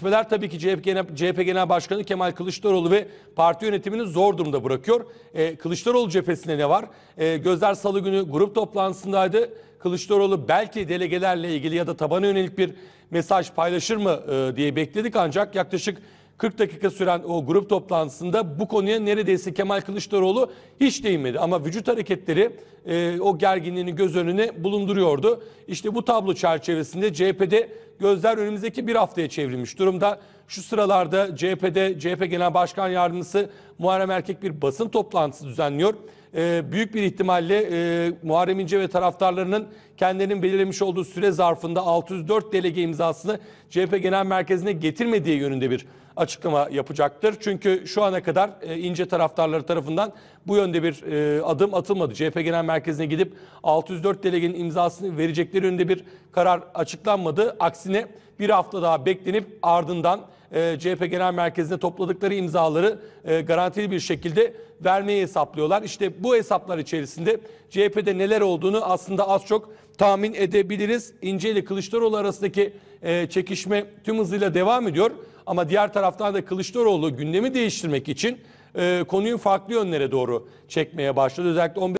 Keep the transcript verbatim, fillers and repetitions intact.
gelişmeler tabii ki C H P Genel, C H P Genel Başkanı Kemal Kılıçdaroğlu ve parti yönetimini zor durumda bırakıyor. E, Kılıçdaroğlu cephesinde ne var? E, Gözler Salı günü grup toplantısındaydı. Kılıçdaroğlu belki delegelerle ilgili ya da tabana yönelik bir mesaj paylaşır mı e, diye bekledik, ancak yaklaşık kırk dakika süren o grup toplantısında bu konuya neredeyse Kemal Kılıçdaroğlu hiç değinmedi. Ama vücut hareketleri e, o gerginliğini göz önüne bulunduruyordu. İşte bu tablo çerçevesinde C H P'de gözler önümüzdeki bir haftaya çevrilmiş durumda. Şu sıralarda C H P'de C H P Genel Başkan Yardımcısı Muharrem Erkek bir basın toplantısı düzenliyor. Ee, büyük bir ihtimalle e, Muharrem İnce ve taraftarlarının kendilerinin belirlemiş olduğu süre zarfında altı yüz dört delege imzasını C H P Genel Merkezi'ne getirmediği yönünde bir açıklama yapacaktır. Çünkü şu ana kadar e, İnce taraftarları tarafından bu yönde bir e, adım atılmadı. C H P Genel Merkezi'ne gidip altı yüz dört delegenin imzasını verecekleri yönünde bir karar açıklanmadı. Aksine bir hafta daha beklenip ardından e, C H P Genel Merkezi'ne topladıkları imzaları e, garantili bir şekilde vermeyi hesaplıyorlar. İşte bu hesaplar içerisinde C H P'de neler olduğunu aslında az çok tahmin edebiliriz. İnce ile Kılıçdaroğlu arasındaki e, çekişme tüm hızıyla devam ediyor. Ama diğer taraftan da Kılıçdaroğlu gündemi değiştirmek için e, konuyu farklı yönlere doğru çekmeye başladı. Özellikle on beş